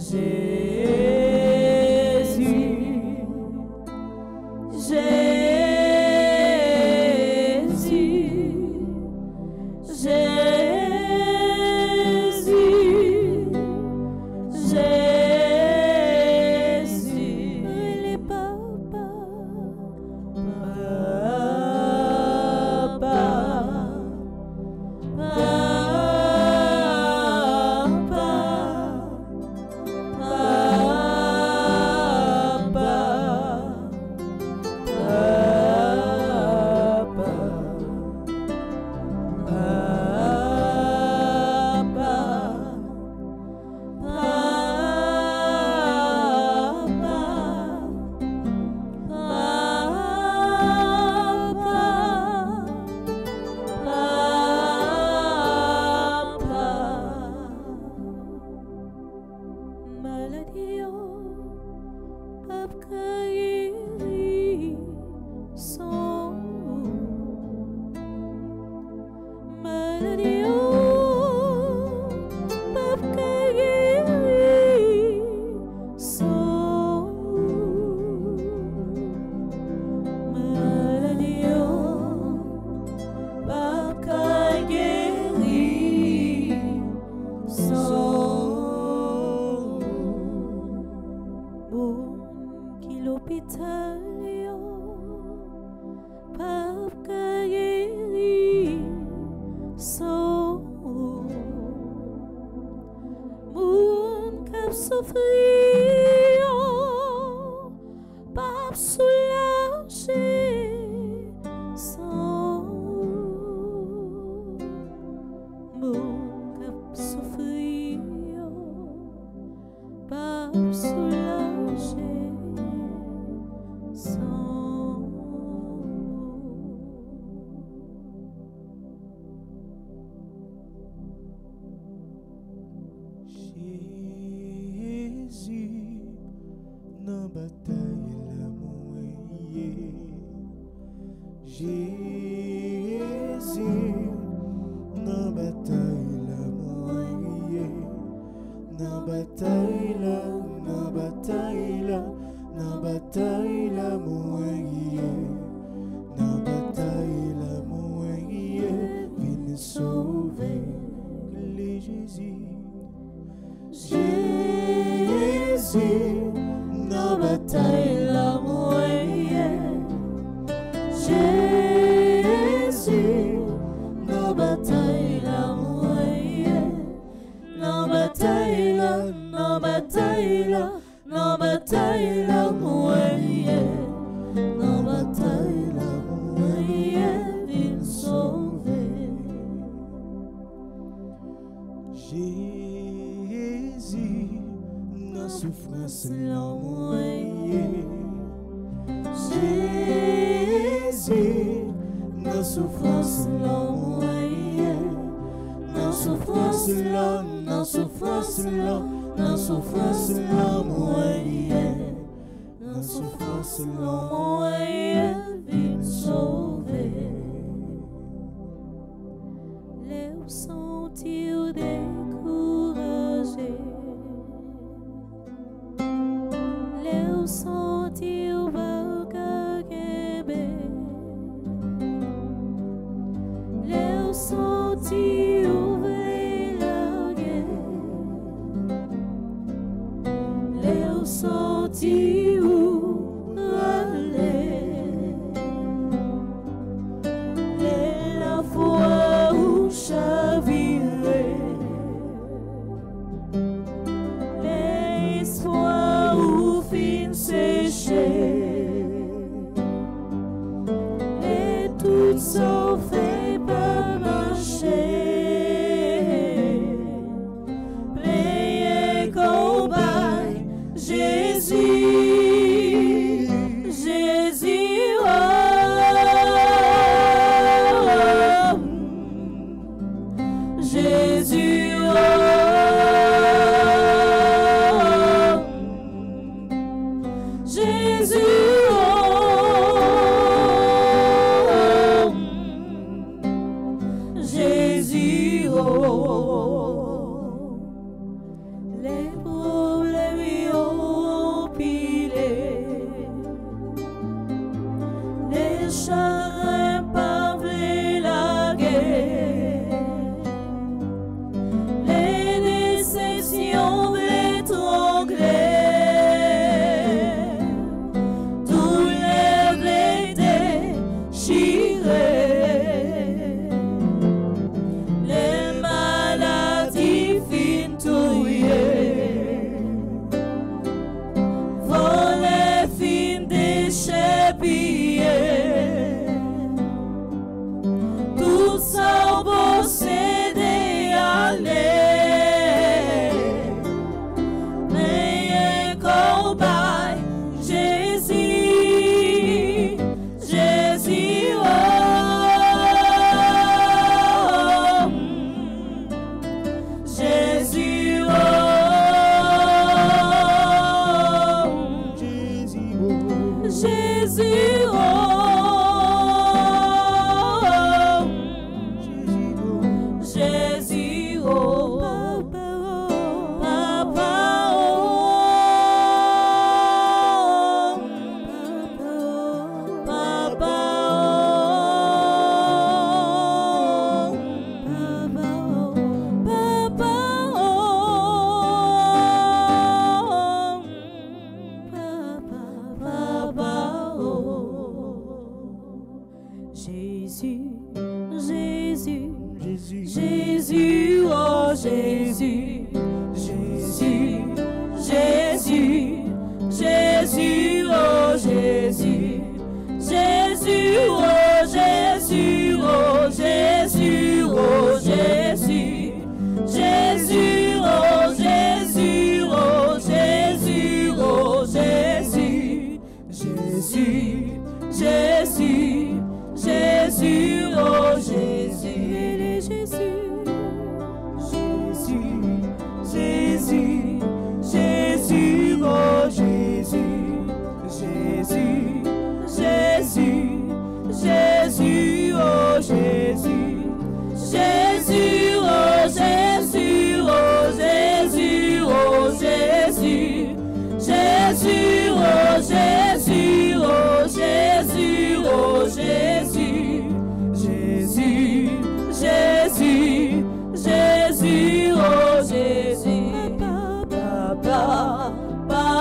Les problèmes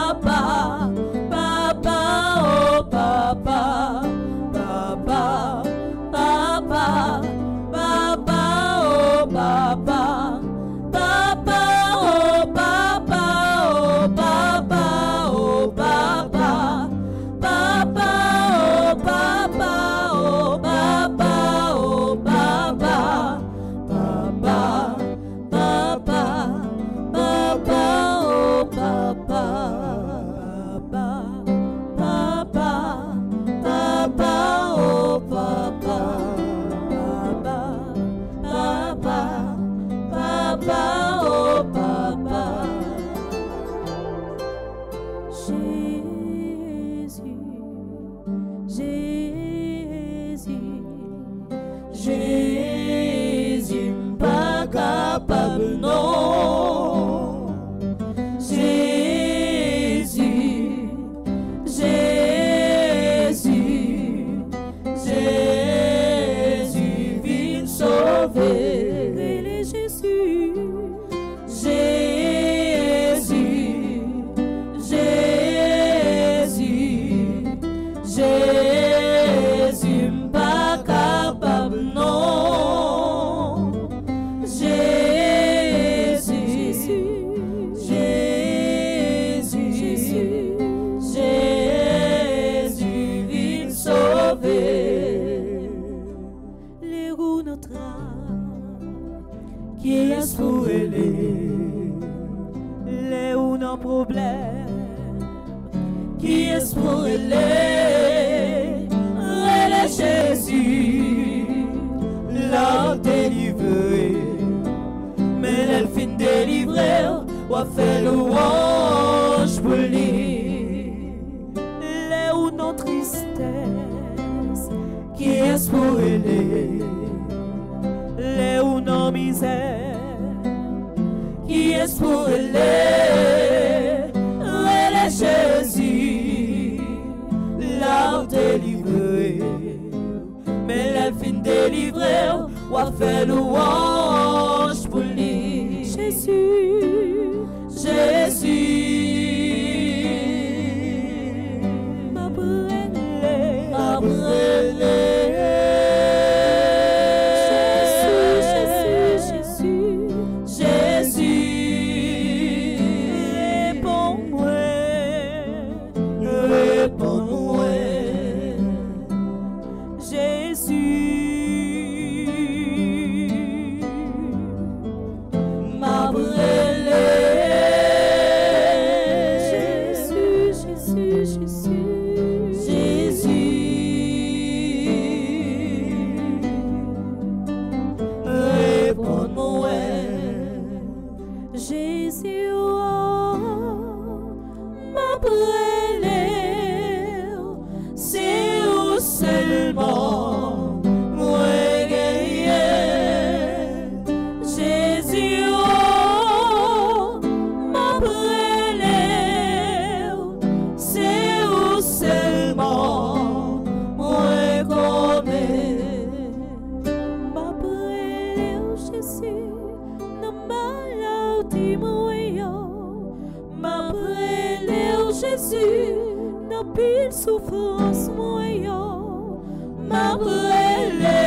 papa, papa, oh papa, papa, papa, papa, oh papa, papa, oh papa, oh papa, oh papa, papa, oh papa, oh papa, oh papa, papa, papa, papa, oh papa, papa, papa, oh papa, papa, papa, oh papa. Jésus, Jésus, Jésus, pas capable, non. Jésus, Jésus, Jésus, viens sauver. Et Jésus, Jésus, Jésus, Jésus, pas capable, non. Jésus, Jésus, Jésus, Jésus, viens sauver. Les roues notre qui est pour aider, les roues nos problèmes, qui est pour aider, relais Jésus, l'a délivré, mais elle fin délivré, ou a fait louange pour lui. Les ou nos tristesses, qui est pour aider, les ou nos misères, qui est pour aider, relais Jésus, l'a délivré, mais elle fin délivré, ou a fait louange pour lui. Jésus, Jésus, m'a brûlé, m'a brûlé. Jésus, Jésus, Jésus, réponds-moi, réponds-moi. Jésus, m'a brûlé. Jésus, Jésus, Jésus, Jésus, réponds-moi. Jésus, oh, m'a brûlé. C'est où seulement moi guérir. Jésus, oh, m'a brûlé. C'est où seulement moi connais. M'a brûlé, Jésus, non maladie moi. M'a brûlé, Jésus, non pile souffrance moi. M'a brûlé,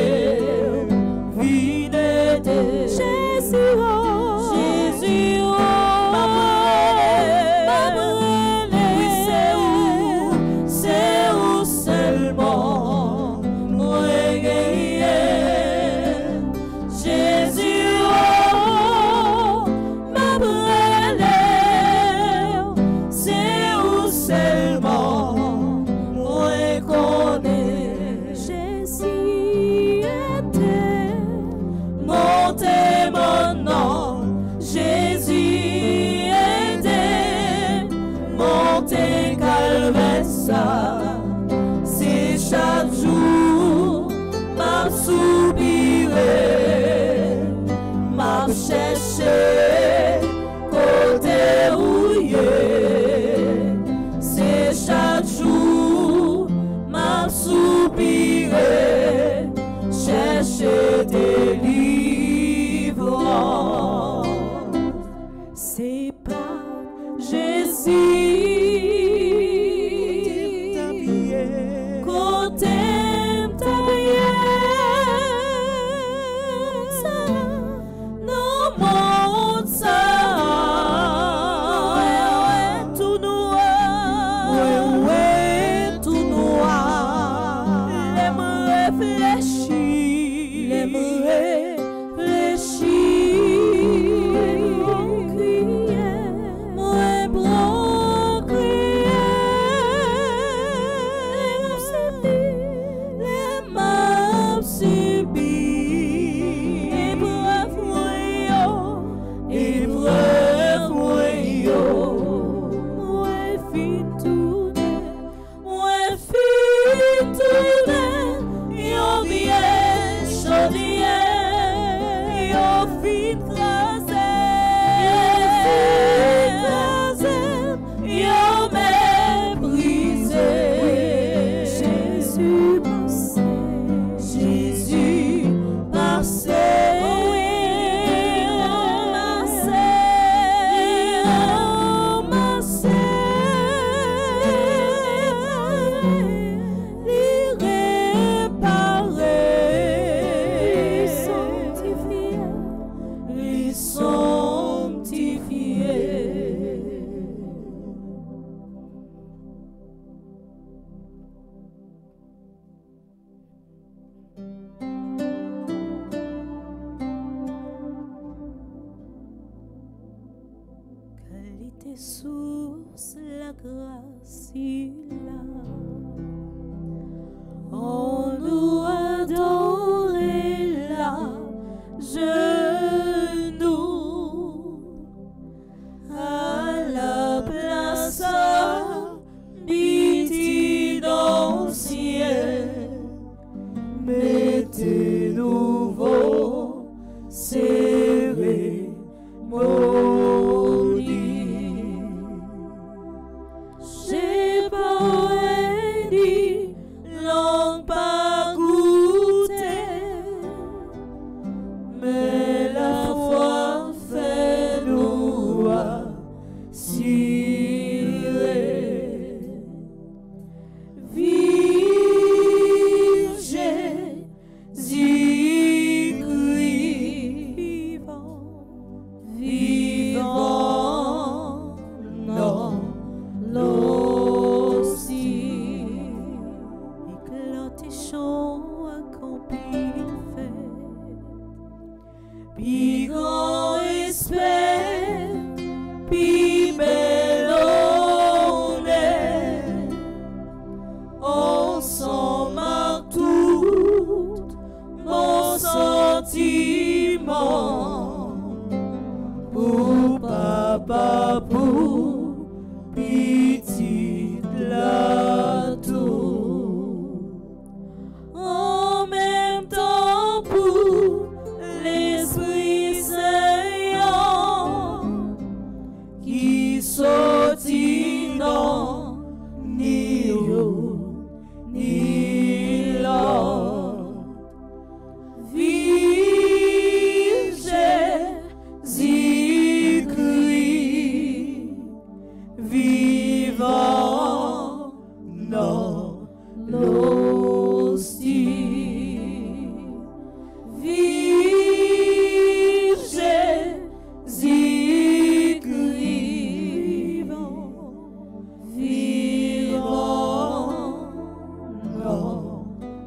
vie d'été. Jésus, oh, Jésus, oh, m'a brûlé, oui, c'est où, c'est où seulement moi guérir. Jésus, oh, m'a brûlé, c'est où seulement moi connais. Jésus était monté mon nom. Jésus était monté calvaire. C'est chaque jour m'a soupiré, m'a cherché côté rouillé. C'est chaque jour m'a soupiré, chercher délivrance. C'est pas Jésus fin tourner, ouais fin tourner, yo bien chaudier, yo fin crasé, yo méprisé. Jésus passé, Jésus passé. Qualité source la grâce il a. On nous adorer là, genoux à la place habitée dans le ciel. Mettez nouveau serré maudit. J'ai pas dit l'on pas goûté, mais la foi fait nous cirer. Vive Jésus-Christ vivant, vivant, non, l'hostie. Éclaté chaud accompli fait, puis grand respect, puis belle honneur. On s'en marque tout mon sentiment pour papa, pour petit plateau. En même temps pour l'Esprit Saint qui sortit non ni haut ni là. Vive Jésus-Christ vivant, non l'hostie. Vive Jésus-Christ vivant, vivant, non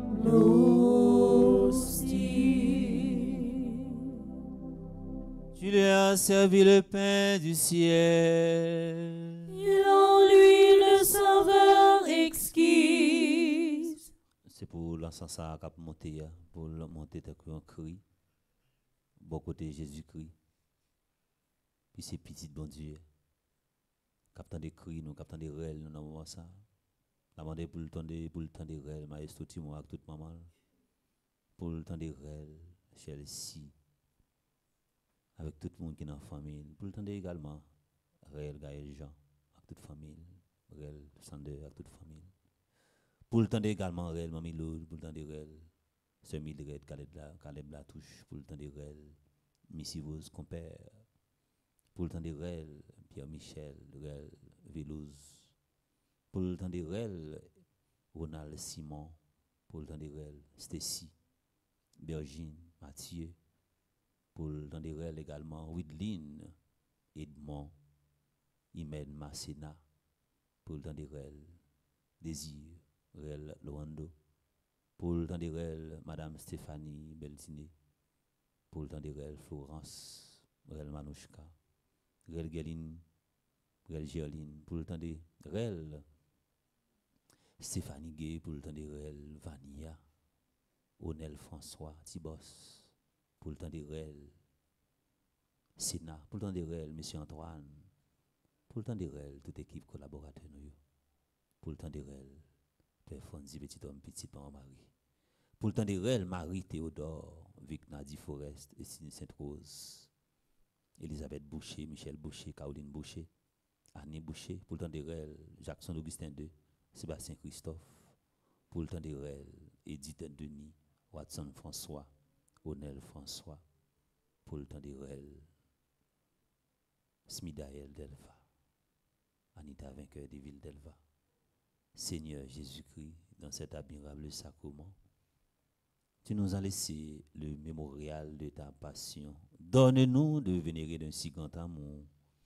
l'hostie. Tu lui as servi le pain du ciel. Il en lui le sauveur exquise. C'est pour l'encens à cap monter, pour monter un cri, bon côté Jésus-Christ. Puis c'est petit bon Dieu. Captant des cris, nous captant des rêves, nous avons ça. La demandé pour le temps de pour le temps des rêves, maestro Timo avec toute maman. Pour le temps des rêves, Chelsea. Avec tout le monde qui est dans la famille. Pour le temps également, Réel Gaël Jean, avec toute la famille. Réel Sander, avec toute la famille. Pour le temps également, Réel Mamie Lou, pour le temps des Réel, Sœur Mildred, Caleb Latouche, pour le temps des Réel, Missy Vos, compère. Pour le temps des Réel, Pierre-Michel, Réel Vélouz. Pour le temps des Réel, Ronald Simon. Pour le temps des Réel, Stacy, Bergine, Mathieu. Pour le temps des Réel également, Widline, Edmond, Imen Massena. Pour le temps des Réel, Désir, Réel Loando. Pour le temps des Réel, Madame Stéphanie Beltiné. Pour le temps des Réel, Florence, Réel Manouchka. Réel Guéline, Réel Gerline. Pour le temps des Réel, Stéphanie Gay. Pour le temps des Réel, Vania. Onel François, Tibos. Pour le temps des Réel, Sénat. Pour le temps des Réel, Monsieur Antoine. Pour le temps des Réel, toute équipe collaborateur. temps de réel, Père Fonzi, petit homme, petit pan Marie. Pour le temps de réel, Marie Théodore, Vic Nadi Forest, et Sainte-Rose, Elisabeth Boucher, Michel Boucher, Caroline Boucher, Annie Boucher, pour le temps de réel, Jackson Augustin deux, Sébastien Christophe, pour le temps de réel, Edith Denis, Watson François, Onel François, pour le temps de réel, Smidaël Delva, Anita Vainqueur des villes d'Elva. Seigneur Jésus-Christ, dans cet admirable sacrement, tu nous as laissé le mémorial de ta passion. Donne-nous de vénérer d'un si grand amour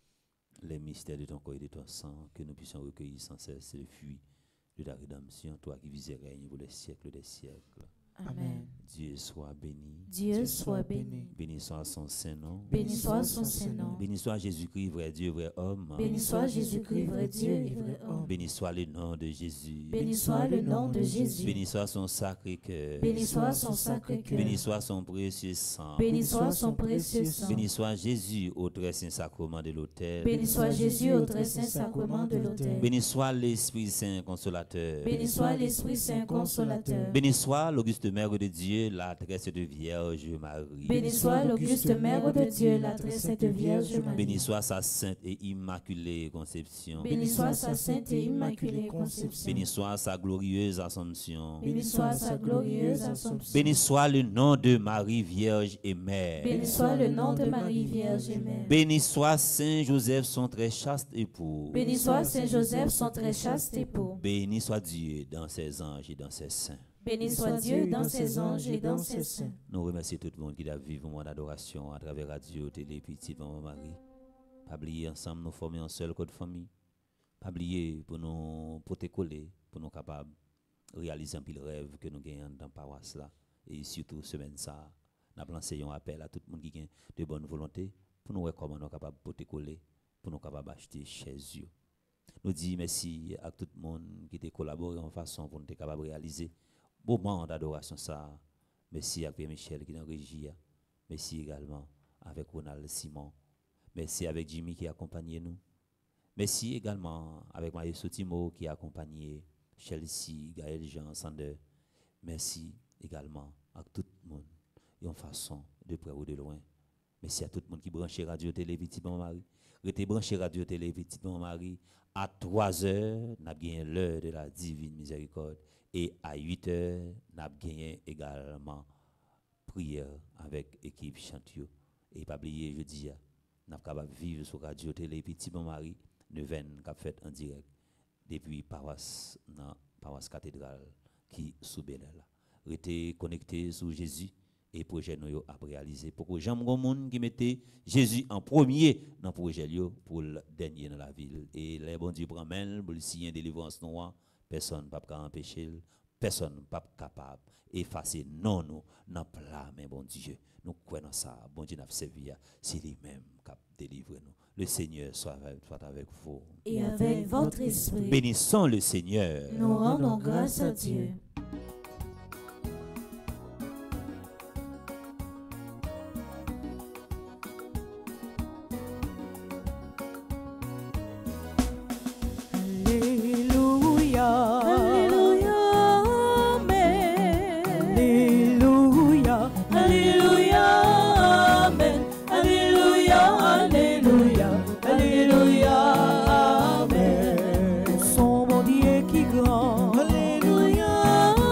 les mystères de ton corps et de ton sang, que nous puissions recueillir sans cesse le fruit de ta rédemption, toi qui vis et règnes pour les siècles des siècles. Amen. Dieu soit béni. Dieu soit béni. Béni soit son Saint-Nom. Béni soit son Saint-Nom. Béni soit Jésus-Christ, vrai Dieu, vrai homme. Béni soit Jésus-Christ, vrai Dieu et vrai homme. Béni soit le nom de Jésus. Béni soit le nom de Jésus. Béni soit son sacré cœur. Béni soit son sacré cœur. Béni soit son précieux sang. Béni soit son précieux sang. Béni soit Jésus au très saint sacrement de l'autel. Béni soit Jésus au très saint sacrement de l'autel. Béni soit l'Esprit Saint consolateur. Béni soit l'Esprit Saint consolateur. Béni soit l'auguste mère de Dieu, la très sainte Vierge Marie. Béni soit l'auguste mère de Dieu, la très sainte Vierge Marie. Béni soit sa sainte et immaculée conception. Béni soit sa sainte et immaculée conception. Béni soit sa glorieuse assomption. Béni soit sa glorieuse assomption. Béni soit le nom de Marie Vierge et Mère. Béni soit le nom de Marie Vierge et Mère. Béni soit Saint Joseph, son très chaste époux. Béni soit Saint Joseph, son très chaste époux. Béni soit Dieu dans ses anges et dans ses saints. Béni soit Dieu dans ses anges et dans ses saints. Nous remercions tout le monde qui a vécu un moment d'adoration à travers radio, télé, petit maman Marie. Pas oublier ensemble nous former en seul code famille. Pas oublier pour nous pour te coller, pour nous capables de réaliser un pile rêve que nous gagnons dans la paroisse là. Et surtout semaine ça, nous avons lancé un appel à tout le monde qui a de bonne volonté pour nous voir comment nous sommes capables de te coller, pour nous capables d'acheter chez eux. Nous disons merci à tout le monde qui a collaboré en façon pour nous être capables de réaliser moment d'adoration ça. Merci à Pierre Michel qui est en régie. Merci également avec Ronald Simon. Merci avec Jimmy qui a accompagné nous. Merci également avec Marie Sotimo qui a accompagné Chelsea, Gaël Jean, Sander. Merci également à tout le monde et en façon de près ou de loin. Merci à tout le monde qui branche Radio Télé Petit Bon Marie. Restez branché Radio Télé Petit Bon Marie. À trois heures, nous avons gagné l'heure de la divine miséricorde. Et à huit heures, nous avons gagné également prière avec l'équipe Chantio. Et pas oublier, je dis, nous sommes capables de vivre sur Radio Télé Petit Bon Marie, neuvaine qu'a fait en direct depuis paroisse, dans paroisse cathédrale qui sous Bénel. Restez connectés sur Jésus et projet nous a réalisé. Pour que j'aime le monde qui mettait Jésus en premier dans le projet pour le dernier dans la ville. Et les bons Dieu prennent main pour le signer délivrance noire. Personne ne peut empêcher, personne ne peut capable d'effacer non nous dans plat, mais bon Dieu, nous croyons ça, bon Dieu n'a servi, c'est lui-même qui a délivré nous. Le Seigneur soit avec, soit avec vous. Et avec votre esprit. Bénissons le Seigneur. Nous rendons grâce à Dieu. Alléluia,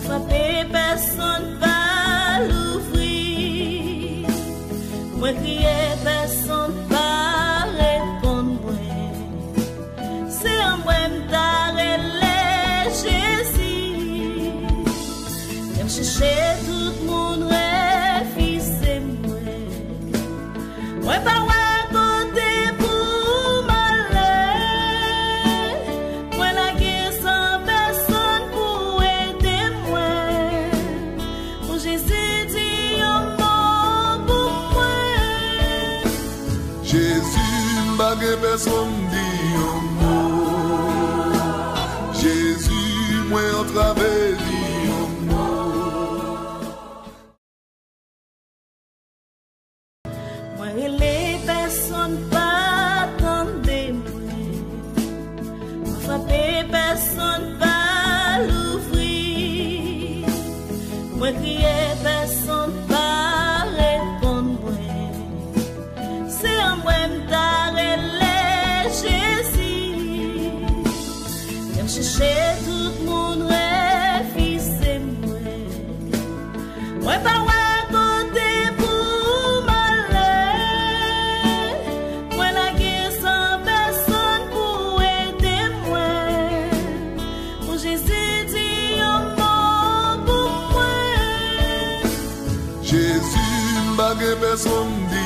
frapper, personne va l'ouvrir. Moi crier, personne va répondre. C'est un moi m'tarrêter Jésus. J'aime chercher tout le monde, fils et moi. Moi pas personne dit un mot. Jésus, moi en travers dit un mot. Moi les personnes pas attendez moi. Moi frapper, personne pas l'ouvrir. Moi crier, personne pas répondre. C'est un moi Jésus, j'aime chercher tout le monde, fils et moi. Moi pas à côté pour m'aller. Moi la guerre sans personne pour aider moi. Pour Jésus dit un mot pour moi. Jésus, m'bague personne dit